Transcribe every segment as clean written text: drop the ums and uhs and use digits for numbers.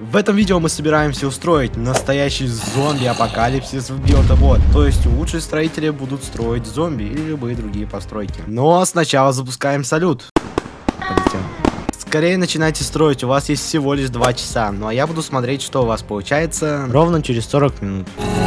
В этом видео мы собираемся устроить настоящий зомби-апокалипсис в Build-A-Bot. То есть лучшие строители будут строить зомби или любые другие постройки. Но сначала запускаем салют. Полетел. Скорее начинайте строить, у вас есть всего лишь 2 часа. Ну а я буду смотреть, что у вас получается ровно через 40 минут.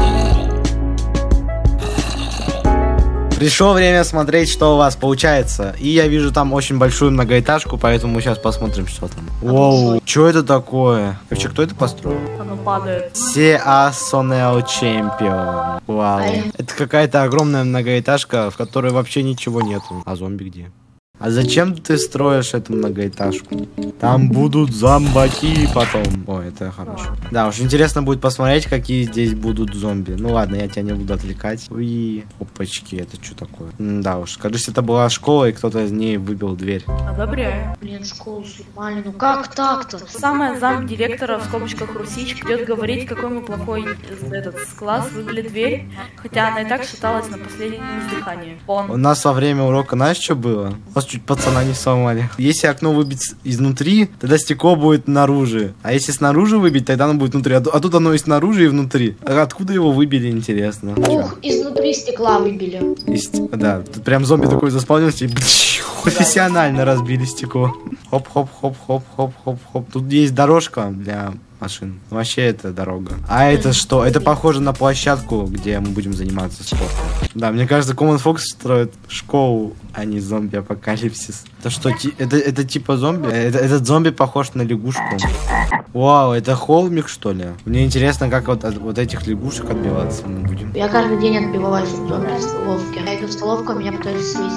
Пришло время смотреть, что у вас получается. И я вижу там очень большую многоэтажку, поэтому мы сейчас посмотрим, что там. Воу, что это такое? Вообще, кто это построил? Оно падает. Сеа Сонео Чемпион. Вау. Это какая-то огромная многоэтажка, в которой вообще ничего нету. А зомби где? А зачем ты строишь эту многоэтажку? Там будут зомбаки потом. О, это хорошо. Да, уж интересно будет посмотреть, какие здесь будут зомби. Ну ладно, я тебя не буду отвлекать. Уи. Опачки, это что такое? Да уж, кажется, это была школа, и кто-то из ней выбил дверь. Одобряю. Блин, школу сломали, ну как так-то? Самая замдиректора в скобочках Русичка идет говорить, какой мы плохой этот класс, выбили дверь, хотя она и так считалась на последнем издыхании. У нас во время урока, знаешь, что было? У нас чуть пацана не сломали. Если окно выбить изнутри, тогда стекло будет наружу. А если снаружи выбить, тогда оно будет внутри. А тут оно и снаружи, и внутри. А откуда его выбили, интересно? Ух, изнутри стекла выбили. Да, тут прям зомби такой заспавнился и профессионально разбили стекло. Хоп-хоп-хоп-хоп-хоп-хоп-хоп. Тут есть дорожка для машин. Вообще это дорога. А это что? Это похоже на площадку, где мы будем заниматься спортом. Да, мне кажется, Common Fox строит школу, а не зомби-апокалипсис. Это что? Это типа зомби? Этот зомби похож на лягушку. Вау, это холмик, что ли? Мне интересно, как вот от этих лягушек отбиваться мы будем. Я каждый день отбивалась от зомби в столовке. Я иду в столовку, меня пытались съесть.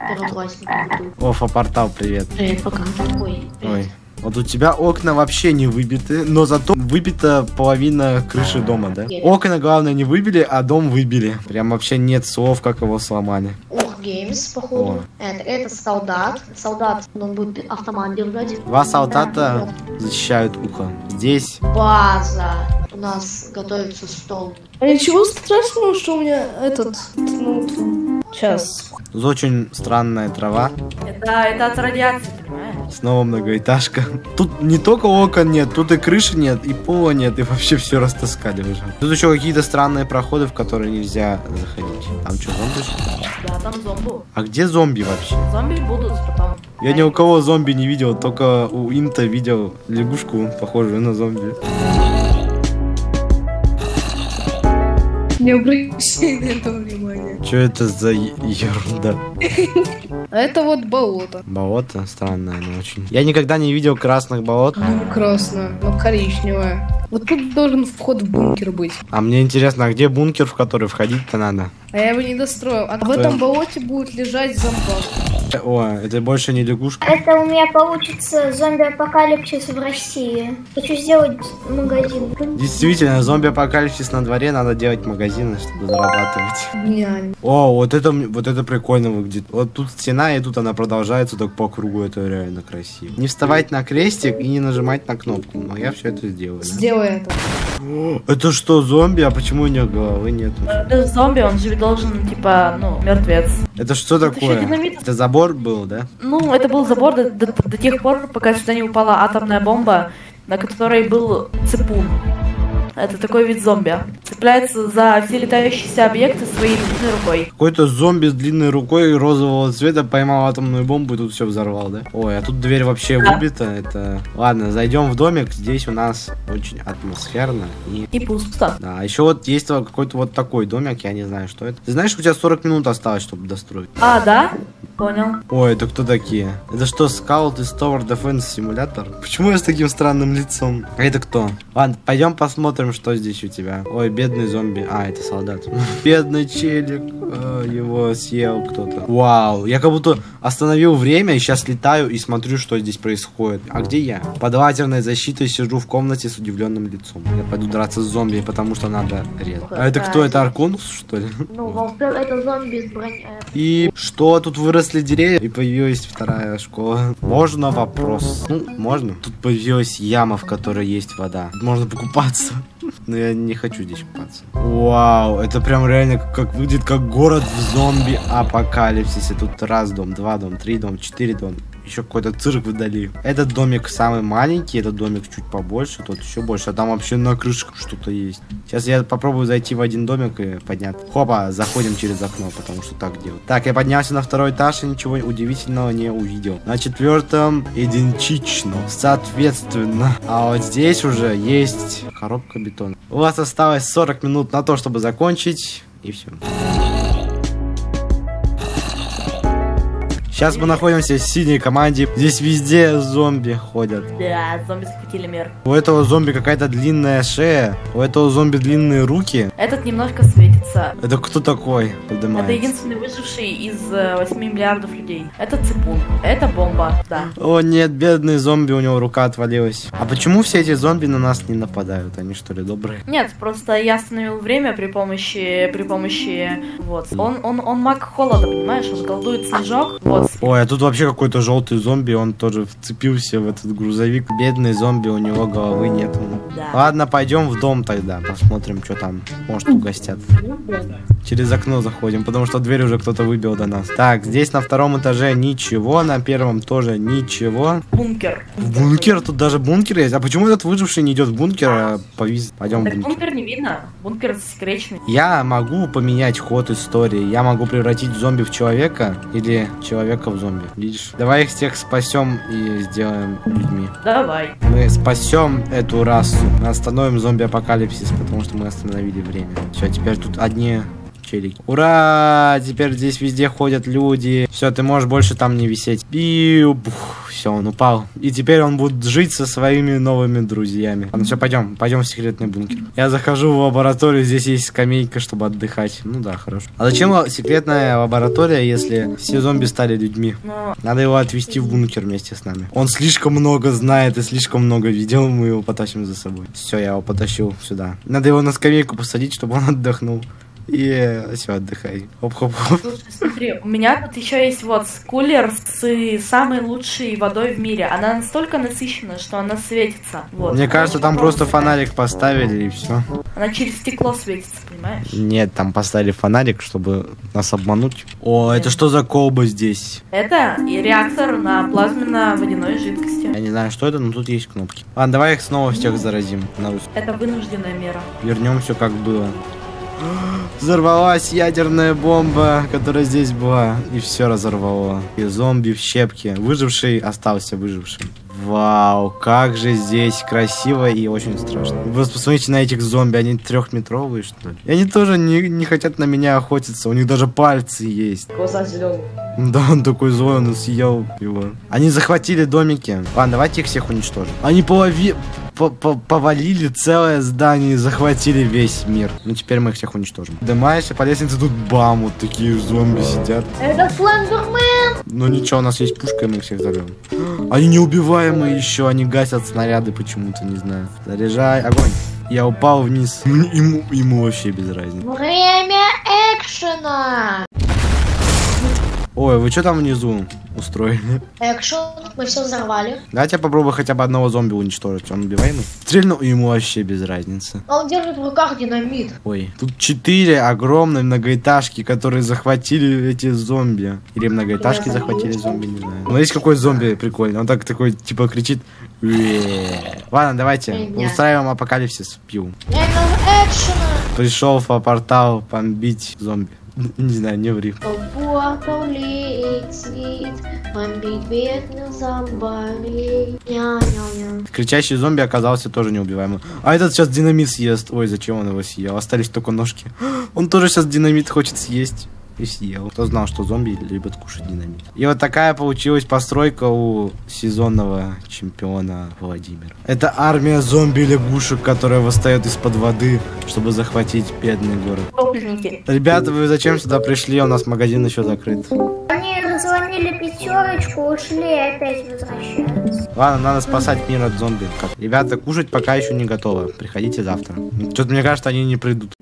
Офа, портал, привет. Привет, пока. Ой. Ой. Вот у тебя окна вообще не выбиты, но зато выбита половина крыши дома, да? Окна, главное, не выбили, а дом выбили. Прям вообще нет слов, как его сломали. Ух, геймс, походу. Это солдат. Солдат, он будет автомат держать. 2 солдата защищают ухо. Здесь база. У нас готовится стол. А ничего страшного, что у меня этот... Сейчас. Тут очень странная трава. Это от радиации, понимаешь? Снова многоэтажка. Тут не только окон нет, тут и крыши нет, и пола нет, и вообще все растаскали уже. Тут еще какие-то странные проходы, в которые нельзя заходить. Там что, зомби? Да, там зомби. А где зомби вообще? Зомби будут потом. Я ни у кого зомби не видел, только у Инта видел лягушку, похожую на зомби. Не обращай на это внимание. Что это за ерунда? Это вот болото. Болото странное, но очень. Я никогда не видел красных болот. Ну, красное, но коричневое. Вот тут должен вход в бункер быть. А мне интересно, а где бункер, в который входить-то надо? А я его не достроил. А в этом болоте будет лежать зомбак. О, это больше не лягушка. Это у меня получится зомби-апокалипсис в России. Хочу сделать магазин. Действительно, зомби-апокалипсис на дворе, надо делать магазины, чтобы зарабатывать. Гениально. О, вот это прикольно выглядит. Вот тут стена, и тут она продолжается так по кругу, это реально красиво. Не вставать на крестик и не нажимать на кнопку, но я все это сделаю. Сделай это. О, это что, зомби? А почему у него головы нету? Это зомби, он же должен, типа, мертвец. Это что такое? Это забор был, да? Ну, это был забор до тех пор, пока сюда не упала атомная бомба, на которой был цепун. Это такой вид зомби. Цепляется за все летающиеся объекты своей длинной рукой. Какой-то зомби с длинной рукой розового цвета поймал атомную бомбу и тут все взорвал, да? Ой, а тут дверь вообще выбита. Это... Ладно, зайдем в домик. Здесь у нас очень атмосферно. И пусто. Да, а еще вот есть какой-то вот такой домик, я не знаю, что это. Ты знаешь, у тебя 40 минут осталось, чтобы достроить? А, да? Понял. Ой, это кто такие? Это что, Scout из Tower Defense Simulator? Почему я с таким странным лицом? А это кто? Ладно, пойдем посмотрим, что здесь у тебя. Ой, бедный зомби. А, это солдат. Бедный челик. Его съел кто-то. Вау, я как будто остановил время и сейчас летаю и смотрю, что здесь происходит. А где я? Под лазерной защитой сижу в комнате с удивленным лицом. Я пойду драться с зомби, потому что надо резать. А это кто? Это Арконус, что ли? Ну, это зомби с броней. И что? Тут выросли деревья и появилась вторая школа. Можно вопрос? Ну, можно. Тут появилась яма, в которой есть вода. Тут можно покупаться. Но я не хочу здесь купаться. Вау, это прям реально как выглядит как город в зомби-апокалипсисе. Тут раз дом, 2 дом, 3 дом, 4 дом. еще какой-то цирк вдали. Этот домик самый маленький, этот домик чуть побольше, тот еще больше, а там вообще на крыше что-то есть. Сейчас я попробую зайти в один домик и поднять. Хопа, заходим через окно, потому что так делать. Так, я поднялся на второй этаж и ничего удивительного не увидел. На четвертом идентично, соответственно. А вот здесь уже есть коробка бетона. У вас осталось 40 минут на то, чтобы закончить, и все. Сейчас мы находимся в синей команде. Здесь везде зомби ходят. Да, зомби захватили мир. У этого зомби какая-то длинная шея. У этого зомби длинные руки. Этот немножко светится. Это кто такой? Это единственный выживший из 8 миллиардов людей. Это ципун. Это бомба, да. О нет, бедный зомби, у него рука отвалилась. А почему все эти зомби на нас не нападают? Они что ли добрые? Нет, просто я остановил время при помощи вот. Он маг холода, понимаешь? Он колдует снежок. Вот. Ой, а тут вообще какой-то желтый зомби, он тоже вцепился в этот грузовик. Бедный зомби, у него головы нет. Да. Ладно, пойдем в дом тогда, посмотрим, что там. Может, угостят. Через окно заходим, потому что дверь уже кто-то выбил до нас. Так, здесь на втором этаже ничего, на первом тоже ничего. Бункер. В бункер? Тут даже бункер есть. А почему этот выживший не идет в бункер, а пойдем в бункер? Бункер не видно. Бункер засекреченный. Я могу поменять ход истории. Я могу превратить зомби в человека или человека в зомби. Видишь? Давай их всех спасем и сделаем людьми. Давай. Мы спасем эту расу. Мы остановим зомби-апокалипсис, потому что мы остановили время. Все, теперь тут одни челики. Ура! Теперь здесь везде ходят люди. Все, ты можешь больше там не висеть. Все, он упал. И теперь он будет жить со своими новыми друзьями. Ну все, пойдем в секретный бункер. Я захожу в лабораторию, здесь есть скамейка, чтобы отдыхать. Ну да, хорошо. А зачем секретная лаборатория, если все зомби стали людьми? Надо его отвезти в бункер вместе с нами. Он слишком много знает и слишком много видел, мы его потащим за собой. Все, я его потащил сюда. Надо его на скамейку посадить, чтобы он отдохнул. И все, отдыхай. Хоп-хоп-хоп. Слушай, смотри, у меня тут еще есть вот кулер с самой лучшей водой в мире. Она настолько насыщена, что она светится. Вот. Мне кажется, там просто фонарик поставили и все. Она через стекло светится, понимаешь? Нет, там поставили фонарик, чтобы нас обмануть. О, это что за колба здесь? Это и реактор на плазменно-водяной жидкости. Я не знаю, что это, но тут есть кнопки. Ладно, давай их снова всех заразим. Это вынужденная мера. Вернем все как было. Взорвалась ядерная бомба, которая здесь была, и все разорвало. И зомби в щепки. Выживший остался выжившим. Вау, как же здесь красиво и очень страшно. Вы просто посмотрите на этих зомби, они 3-метровые, что ли? И они тоже не хотят на меня охотиться, у них даже пальцы есть. Глаза зеленые. Да, он такой злой, он съел его. Они захватили домики. Ладно, давайте их всех уничтожим. Они повалили целое здание и захватили весь мир. Ну, теперь мы их всех уничтожим. Поднимаешься по лестнице, тут бам, вот такие зомби сидят. Это Слендермен! Ну ничего, у нас есть пушка, и мы их всех взорвем. Они неубиваемые еще, они гасят снаряды почему-то, не знаю. Заряжай, огонь. Я упал вниз. Ему вообще без разницы. Время экшена! Ой, вы что там внизу устроили? Экшен, мы все взорвали. Давайте я попробую хотя бы одного зомби уничтожить. Он убиваемый? Стрельнул, ему вообще без разницы. А он держит в руках динамит. Ой, тут 4 огромные многоэтажки, которые захватили эти зомби. Или многоэтажки захватили зомби, не знаю. Смотрите, какой зомби прикольный. Он такой, типа, кричит. Ладно, давайте устраиваем апокалипсис. Пью. Экшена! Пришел по портал бомбить зомби. Не знаю, не ври. Портал летит, бомбить бедных зомбарей. Ня-ня-ня. Кричащий зомби оказался тоже неубиваемым. А этот сейчас динамит съест. Ой, зачем он его съел? Остались только ножки. Он тоже сейчас динамит хочет съесть. И съел. Кто знал, что зомби любят кушать динамит. И вот такая получилась постройка у сезонного чемпиона Владимира. Это армия зомби-лягушек, которая восстает из-под воды, чтобы захватить бедный город. Топленники. Ребята, вы зачем сюда пришли? У нас магазин еще закрыт. Они разломили пятерочку, ушли и опять возвращаются. Ладно, надо спасать мир от зомби. Ребята, кушать пока еще не готово. Приходите завтра. Что-то мне кажется, они не придут.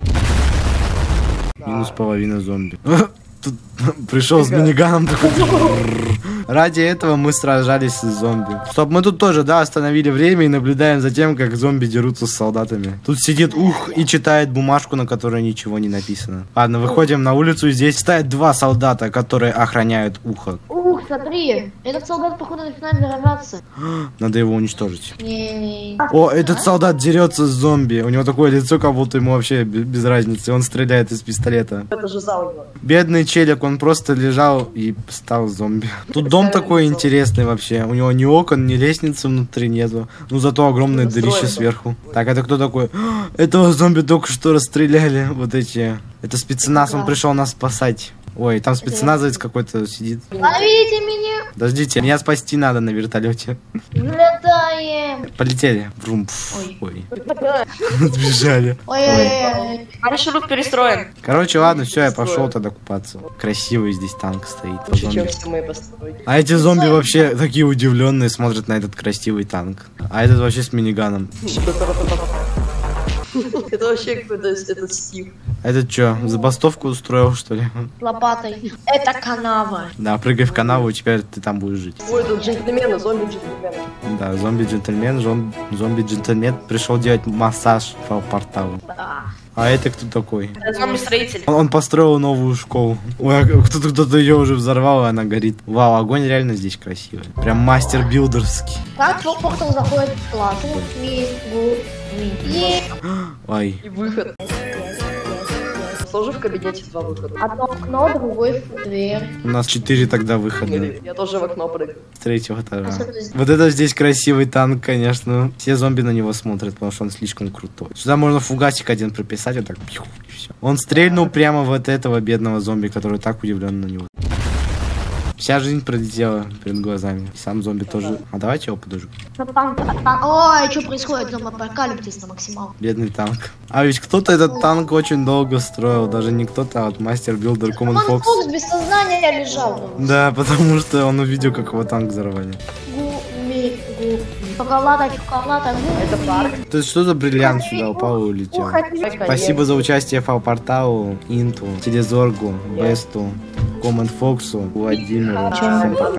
Минус половина зомби. Тут пришел с миниганом такой. Ради этого мы сражались с зомби. Стоп, мы тут тоже, да, остановили время и наблюдаем за тем, как зомби дерутся с солдатами. Тут сидит ух и читает бумажку, на которой ничего не написано. Ладно, выходим на улицу, и здесь стоят два солдата, которые охраняют ухо. Ух, смотри, этот солдат, походу, начинает дорогаться. Надо его уничтожить. Не. О, этот солдат дерется с зомби. У него такое лицо, как будто ему вообще без разницы. Он стреляет из пистолета. Это же зал. Бедный челик, он просто лежал и стал зомби. Тут дом такой интересный вообще. У него ни окон, ни лестницы внутри нету. Ну зато огромное дырище сверху. Так, это кто такой? Этого зомби только что расстреляли. Вот эти. Это спецназ, он пришел нас спасать. Ой, там спецназовец какой-то сидит. Ловите меня! Подождите, меня спасти надо на вертолете. Взлетаем! Полетели. Врум. Ой. Сбежали. Ой-ой-ой. Маршрут перестроен. Короче, ладно, все, я пошел тогда купаться. Красивый здесь танк стоит. Лучше, чем Зомби. все мои постройки. А эти зомби вообще такие удивленные смотрят на этот красивый танк. А этот вообще с миниганом. Это вообще какой-то этот стих. Этот что, забастовку устроил, что ли? Лопатой. Это канава. Да, прыгай в канаву, и теперь ты там будешь жить. Ой, тут джентльмены, зомби-джентльмены. Да, зомби-джентльмен, зомби-джентльмен пришел делать массаж по порталу. Да. А это кто такой? Зомби-строитель. Он построил новую школу. Ой, а кто-то ее уже взорвал, и она горит. Вау, огонь реально здесь красивый. Прям мастер-билдерский. Как портал заходит в класс? Ой. И выход. Тоже в кабинете два выхода. Одно окно, другой в дверь. У нас 4 тогда выхода. Я тоже в окно прыгаю. С 3-го этажа. А что здесь? Вот это здесь красивый танк, конечно. Все зомби на него смотрят, потому что он слишком крутой. Сюда можно фугасик один прописать, вот так, пью, и все. Он стрельнул прямо вот этого бедного зомби, который так удивлен на него. Вся жизнь пролетела перед глазами. Сам зомби тоже. А давайте его подожгу. Ой, что происходит? Там апокалипсис на максимал. Бедный танк. А ведь кто-то этот танк очень долго строил. Даже не кто-то, а вот мастер-билдер Common Он Fox. Фокс без сознания лежал. Да, потому что он увидел, как его танк взорвали. Гуми. Шоколада, Это парк. То есть что за бриллиант сюда упал и улетел? Спасибо за участие в порталу, Инту, Телезоргу, Бесту, Common Fox'у, Владимиру. Всем пока.